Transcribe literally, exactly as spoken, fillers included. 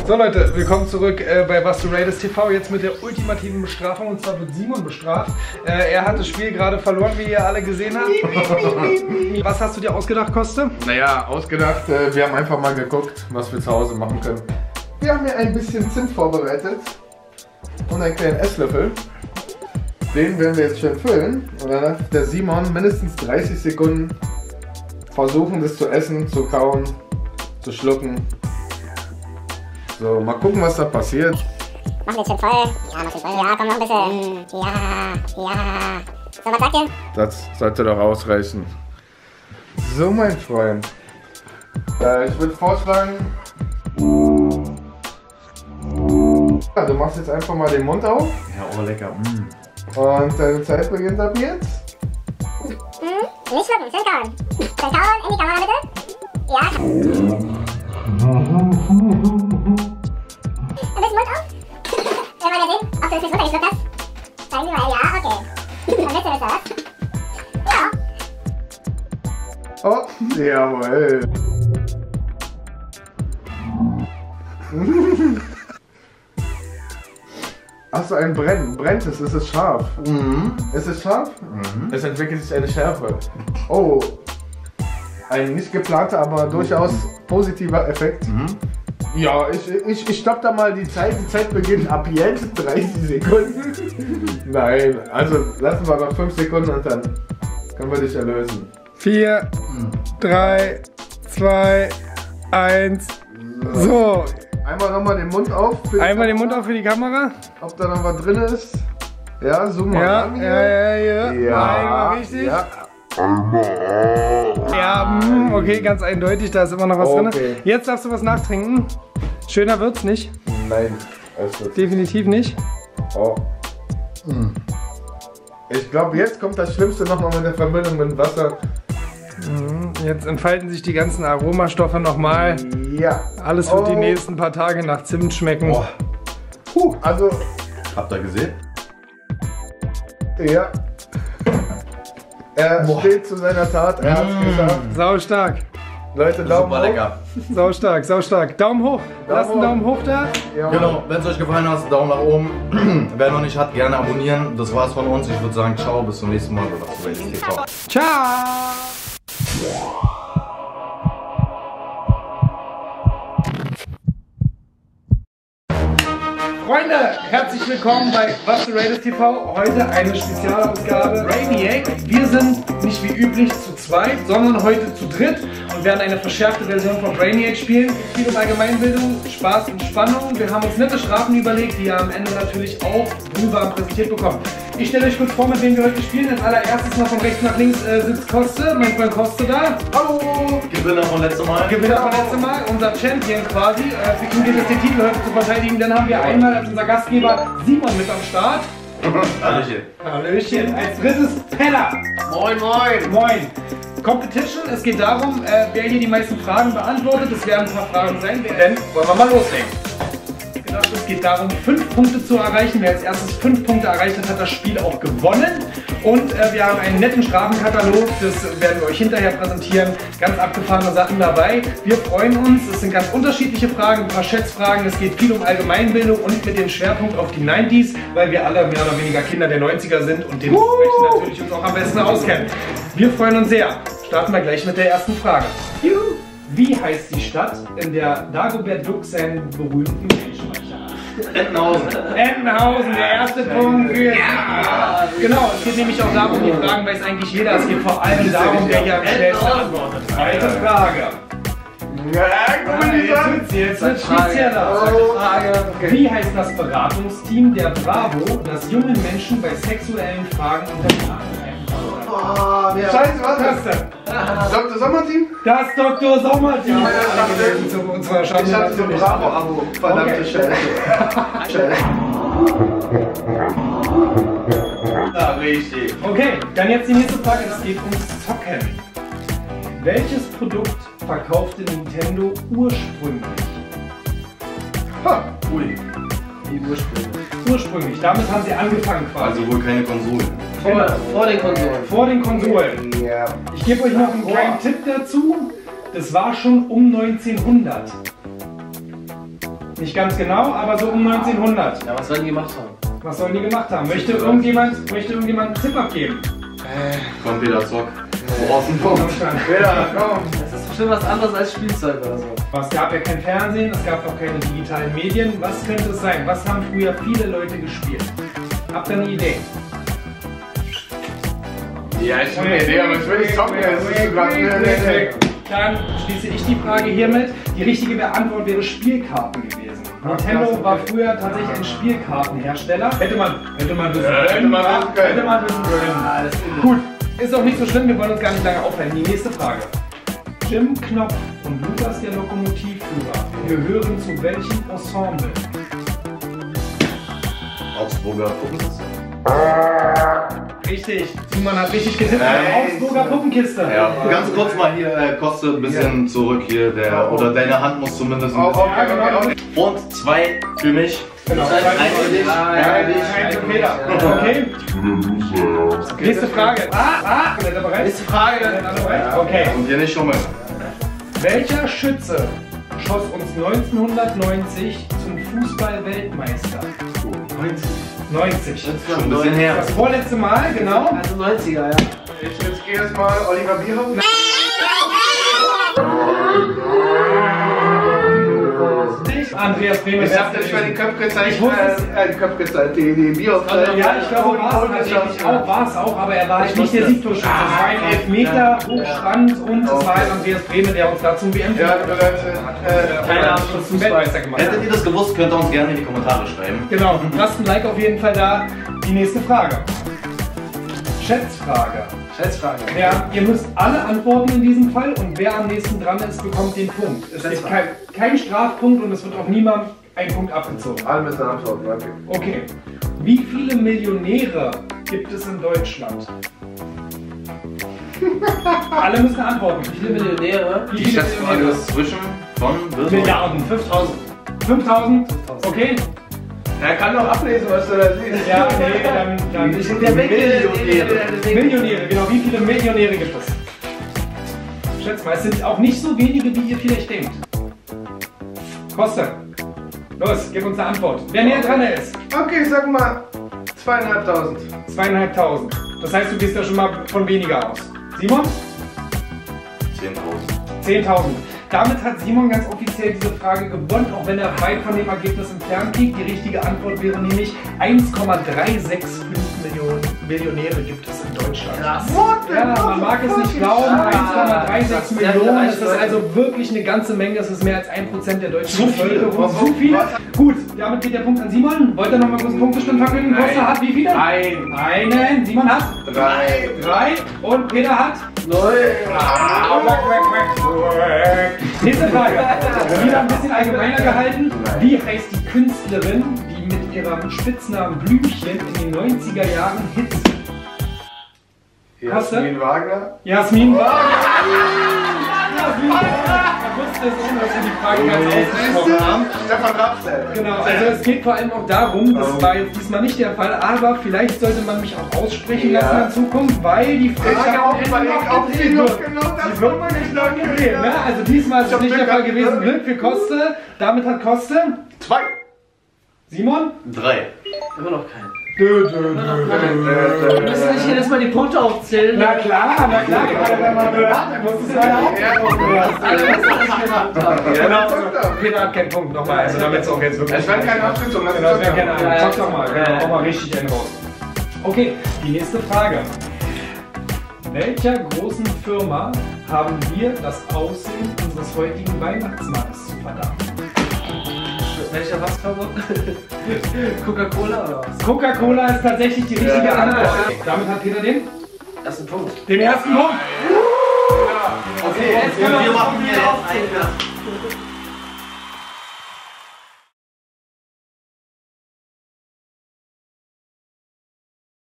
So Leute, willkommen zurück äh, bei Was du ratest T V, jetzt mit der ultimativen Bestrafung, und zwar wird Simon bestraft. Äh, er hat das Spiel gerade verloren, wie ihr alle gesehen habt. Was hast du dir ausgedacht, Koste? Naja, ausgedacht, äh, wir haben einfach mal geguckt, was wir zu Hause machen können. Wir haben hier ein bisschen Zimt vorbereitet und einen kleinen Esslöffel. Den werden wir jetzt schön füllen und dann darf der Simon mindestens dreißig Sekunden versuchen, das zu essen, zu kauen, zu schlucken. So, mal gucken, was da passiert. Mach den Chip voll. Ja, mach den voll. Ja, komm noch ein bisschen. Ja, ja. So, was sagt ihr? Das sollte doch ausreichen. So, mein Freund. Äh, ich würde vorschlagen... Ja, du machst jetzt einfach mal den Mund auf. Ja, oh lecker. Mm. Und deine Zeit beginnt ab jetzt. Hm, nicht schlucken, schön kauen. Schön kauen, in die Kamera bitte. Ja. Ein bisschen Mund auf. Wir wollen ja sehen, ob du das nicht runtergeschluckt hast. Zeigen wir mal, ja, okay. Dann willst du das was? Ja. Oh, jawohl. Hast du ein Brennen? Brennt es? Ist es scharf? Mhm. Ist es scharf? Mhm. Es entwickelt sich eine Schärfe. Oh. Ein nicht geplanter, aber durchaus positiver Effekt. Mhm. Ja, ich, ich, ich stopp da mal die Zeit. Die Zeit beginnt ab jetzt. dreißig Sekunden. Nein, also lassen wir noch fünf Sekunden und dann können wir dich erlösen. vier, drei, zwei, eins. So. Einmal nochmal den Mund auf. Einmal den Mund auf für die Kamera. Ob da noch was drin ist. Ja, zoom mal Ja, ran hier. ja, ja, ja. Ja, Einmal richtig. ja. Ja, mh, okay, ganz eindeutig, da ist immer noch was Okay. drin. Jetzt darfst du was nachtrinken. Schöner wird's nicht. Nein, es wird. Definitiv nicht. Oh. Ich glaube, jetzt kommt das Schlimmste nochmal mit der Verbindung mit dem Wasser. Jetzt entfalten sich die ganzen Aromastoffe nochmal. Ja. Alles wird Oh. die nächsten paar Tage nach Zimt schmecken. Boah. Puh, also, Habt ihr gesehen? ja. Er Boah. steht zu seiner Tat, er hat's Mm. geschafft. Sau stark. Leute, Daumen Super hoch. lecker. Sau stark, sau stark. Daumen hoch. Lass einen hoch. Daumen hoch da. Ja, Genau, wenn es euch gefallen hat, Daumen nach oben. Wer noch nicht hat, gerne abonnieren. Das war's von uns. Ich würde sagen, ciao, bis zum nächsten Mal. Bei Was du ratest T V. Ciao. Freunde, herzlich willkommen bei Was du ratest T V. Heute eine Spezialausgabe Brainiac. Wir sind nicht wie üblich zu zweit, sondern heute zu dritt und werden eine verschärfte Version von Brainiac spielen. Viel um Allgemeinbildung, Spaß und Spannung. Wir haben uns nette Strafen überlegt, die ihr am Ende natürlich auch brühwarm präsentiert bekommt. Ich stelle euch kurz vor, mit wem wir heute spielen. Als allererstes mal von rechts nach links äh, sitzt Koste, mein Freund Koste da. Hallo! Gewinner von letztem Mal. Gewinner von letztem Mal, unser Champion quasi. Äh, für ihn geht es, den Titel heute zu verteidigen. Dann haben wir einmal als unser Gastgeber Simon mit am Start. Hallöchen. Hallöchen. Als drittes Pella. Moin, moin. Moin. Competition, es geht darum, äh, wer hier die meisten Fragen beantwortet. Es werden ein paar Fragen sein. Dann wollen wir mal loslegen. Es geht darum, fünf Punkte zu erreichen. Wer als erstes fünf Punkte erreicht hat, hat das Spiel auch gewonnen. Und äh, wir haben einen netten Strafenkatalog, das werden wir euch hinterher präsentieren. Ganz abgefahrene Sachen dabei. Wir freuen uns, es sind ganz unterschiedliche Fragen, ein paar Schätzfragen. Es geht viel um Allgemeinbildung und mit dem Schwerpunkt auf die neunziger, weil wir alle mehr oder weniger Kinder der neunziger sind und dementsprechend natürlich uns auch am besten auskennen. Wir freuen uns sehr. Starten wir gleich mit der ersten Frage. Juhu. Wie heißt die Stadt, in der Dagobert Duck seinen berühmten Menschenmacher hat? Entenhausen. Entenhausen, der erste Punkt für ja. Genau, es geht nämlich auch darum, die Fragen weiß eigentlich jeder. Es geht vor allem darum, wer hier am schnellsten antwortet. Zweite Frage. Ja, guck mal, die Jetzt Sachen. wird's jetzt wird's spezieller. Oh. Frage. Wie heißt das Beratungsteam der Bravo, das jungen Menschen bei sexuellen Fragen unterstützt? Oh, Scheiße, was ist das? Doktor Sommerteam? Das Doktor Sommerteam. Ja, ja, ich zu unserer Schande Ich hatte so ein natürlich. Bravo-Abo. Verdammte Okay. Scheiße. Scheiße. Ja, richtig. Okay, dann jetzt die nächste Frage. Es geht ums Zocken. Welches Produkt verkaufte Nintendo ursprünglich? Ha. Ui. Die Ursprünge. Ursprünglich, damit haben sie angefangen quasi. Also wohl keine Konsolen. Genau. Vor den Konsolen. Vor den Konsolen. Ja. Ich gebe euch noch einen kleinen Tipp dazu. Das war schon um neunzehnhundert. Nicht ganz genau, aber so um neunzehnhundert. Ja, was sollen die gemacht haben? Was sollen die gemacht haben? Möchte irgendjemand, möchte irgendjemand einen Tipp abgeben? Komm, Peter, zock. Aus dem Punkt. Ja, komm. Das ist bestimmt was anderes als Spielzeug oder so. Es gab ja kein Fernsehen, es gab auch keine digitalen Medien. Was könnte es sein? Was haben früher viele Leute gespielt? Habt ihr eine Idee? Ja, ich habe eine Idee, aber ich will nicht zocken. Dann schließe ich die Frage hiermit. Die richtige Antwort wäre Spielkarten gewesen. Nintendo war früher tatsächlich ein Spielkartenhersteller. Hätte man, hätte man wissen können. Hätte man wissen können. Hätte man wissen können. Gut, ist auch nicht so schlimm, wir wollen uns gar nicht lange aufhalten. Die nächste Frage. Jim Knopf und Lukas der Lokomotivführer gehören zu welchem Ensemble? Augsburger Puppenkiste. Richtig, Simon hat richtig getippt. Hey. Augsburger Puppenkiste. Ja, ganz kurz mal hier, äh, Koste ein bisschen zurück hier, der, oder deine Hand muss zumindest ein Oh, bisschen. okay, okay, okay. Und zwei für mich. Genau. Eins für dich. Eins für Peter. Okay. Nächste Frage. Ah, ah, seid ihr bereit? Nächste Frage. Seid ihr alle bereit? Okay. Und hier nicht schummeln. Welcher Schütze schoss uns neunzehnhundertneunzig zum Fußball-Weltmeister? neunzig. neunzig. Schon ein bisschen her. Das vorletzte Mal, genau. Also neunziger, ja. Ich jetzt gehe jetzt mal Oliver Bierhoff. Andreas Bremer. Ich dachte, ich war die Köpfgezeit, Ich wusste es. äh, die Köpfgezeit, die, die Bierhoff. Ja, ich glaube, war es tatsächlich auch, war es auch, aber er war halt nicht der Siegtorschütze. Es war ein Elfmeter, Hochstand und es war halt Andreas Bremer, der uns da zum W M Ja, äh, keine Ahnung, zum Weltmeister gemacht hat. Hättet ihr das gewusst, könnt ihr uns gerne in die Kommentare schreiben. Genau, lasst ein Like auf jeden Fall da. Die nächste Frage. Schätzfrage. Schätzfrage. Ja, ihr müsst alle antworten in diesem Fall und wer am nächsten dran ist, bekommt den Punkt. Es gibt kein, kein Strafpunkt und es wird auch niemandem ein Punkt abgezogen. alle müssen antworten, okay. Okay. Wie viele Millionäre gibt es in Deutschland? Alle müssen antworten. Wie viele Millionäre? Wie Die viele Schätzfrage Millionäre? ist zwischen von bis Milliarden. fünftausend. fünftausend? Okay. Er kann doch ablesen, was du da siehst. Ja, nee, dann, dann Ich bin der Millionäre. Millionäre, genau. Wie viele Millionäre gibt es? Schätz mal, es sind auch nicht so wenige, wie ihr vielleicht denkt. Koste. Los, gib uns eine Antwort. Wer näher dran ist. Okay, ich sag mal zweieinhalbtausend. Zweieinhalbtausend. Das heißt, du gehst ja schon mal von weniger aus. Simon? zehntausend. zehntausend. Damit hat Simon ganz offiziell diese Frage gewonnen, auch wenn er weit von dem Ergebnis entfernt liegt. Die richtige Antwort wäre nämlich eins Komma drei sechs fünf Millionen Millionäre gibt es in Deutschland. Krass. Ja, man mag es nicht glauben, eins Komma drei sechs Millionen, das ist also wirklich eine ganze Menge, das ist mehr als ein Prozent der deutschen Bevölkerung. Zu viele. Gut, damit geht der Punkt an Simon. Wollt ihr noch mal kurz einen Punktestand verkünden? Costa hat wie viele? Ein. Einen. Simon hat? Drei. Drei. Und Peter hat? Null. Ah, wack, wack, wack. Nächste Frage. Wieder ein bisschen allgemeiner gehalten. Wie heißt die Künstlerin, die mit ihrem Spitznamen Blümchen in den neunziger Jahren Hits? Jasmin Wagner. Jasmin Wagner. Jasmin Wagner. Ich wusste es schon, dass wir die Frage ganz ausgesprochen haben. Stefan Rapsel. Genau, also es geht vor allem auch darum, das war jetzt diesmal nicht der Fall, aber vielleicht sollte man mich auch aussprechen Ja. lassen in Zukunft, weil die Frage Ich hab auch überlegt, ob sie gedreht noch wird. genau das Sie wird nochmal nicht noch gedreht, ne? Also diesmal ist Ich es hab nicht der Glück Fall gehabt, gewesen. ne? Glück für Koste. Damit hat Koste. Zwei. Simon? Drei. Immer noch keinen. Dö, dö, dö, dö. Wir müssen nicht jedes Mal die Punkte aufzählen. Na klar, na klar, gerade wenn man will. Dann muss es leider auch Genau, so. Peter hat keinen Punkt nochmal, also damit es auch jetzt wirklich. Es werden keine abgezogen, das Genau, es ist werden keine so. Ahnung. Zock doch mal, genau, mach mal richtig einen raus. Okay, die nächste Frage. Welcher großen Firma haben wir das Aussehen unseres heutigen Weihnachtsmarkts zu verdanken? Welcher was, Firma? Coca-Cola oder was? Coca-Cola ist tatsächlich die richtige Ja. Antwort. Damit hat Peter den? Das ist ein Punkt. Den ersten Punkt. Okay, jetzt können wir wir uns machen wieder hier aufzählen. jetzt ein